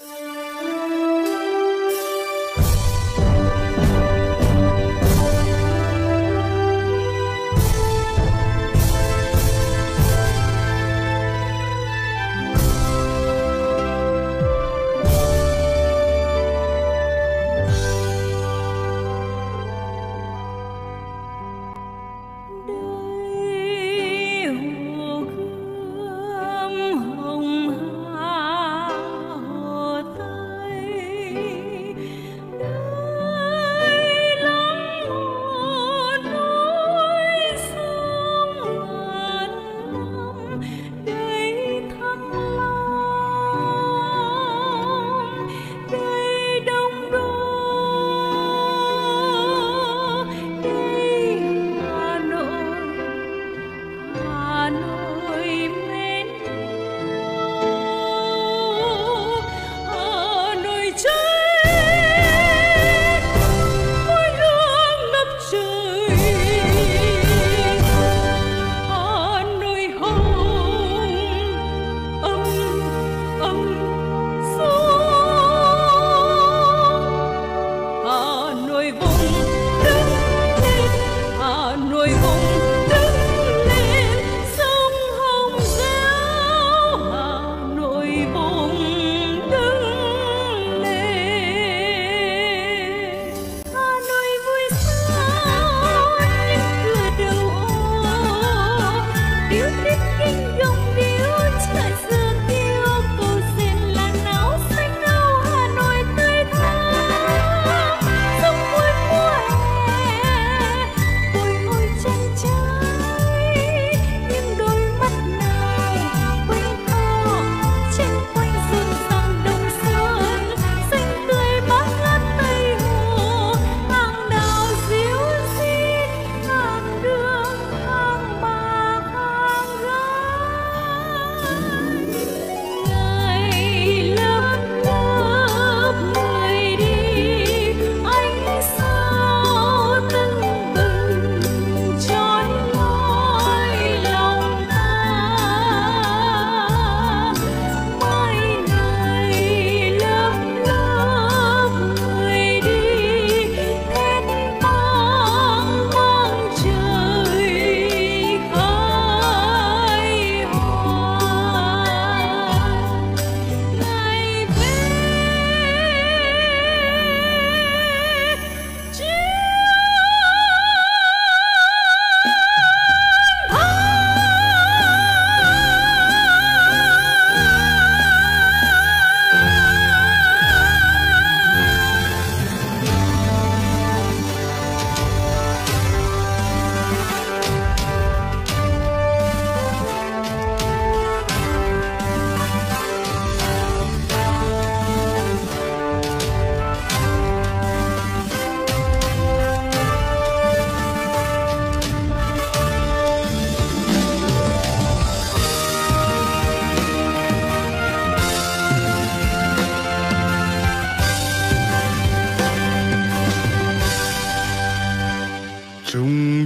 trùng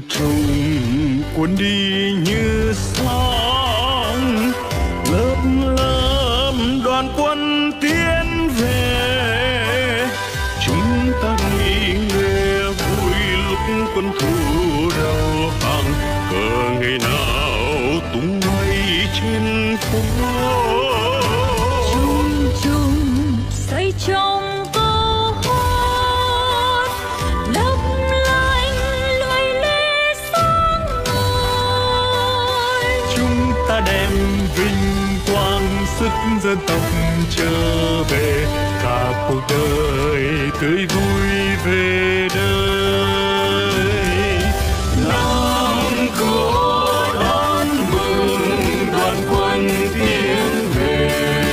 trùng cuốn đi như sóng, lớp lớp đoàn quân tiến về. Chúng ta nghỉ ngơi vui lúc quân thù đầu hàng, cờ ngày nào tung bay trên phố. Trùng trùng say trong đem vinh quang sức dân tộc trở về, cả cuộc đời tươi vui về đời. Năm cỗ đón mừng đoàn quân tiến về,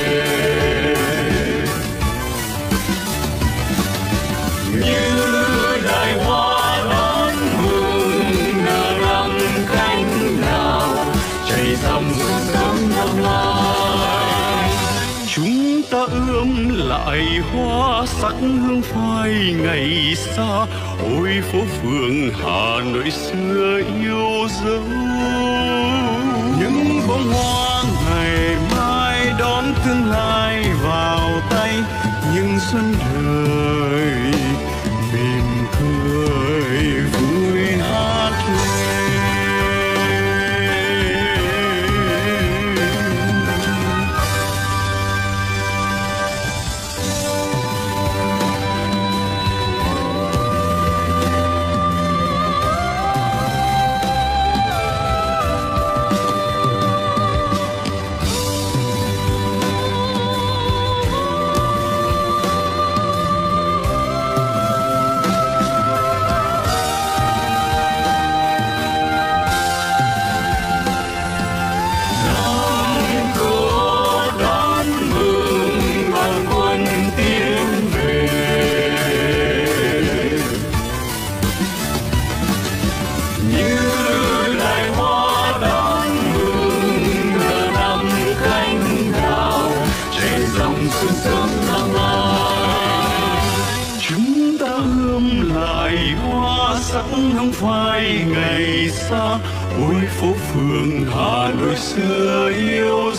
như đài hoa đón mừng nở răng cánh đào cháy dòng sớm năm nay. Chúng ta ươm lại hoa sắc hương phai ngày xa, ôi phố phường Hà Nội xưa yêu dấu. Những bông hoa ngày mai đón tương lai vào tay, xuân sớm năm nay. Chúng ta ươm lại hoa sắc hương phai ngày xa, ôi phố phường Hà Nội xưa yêu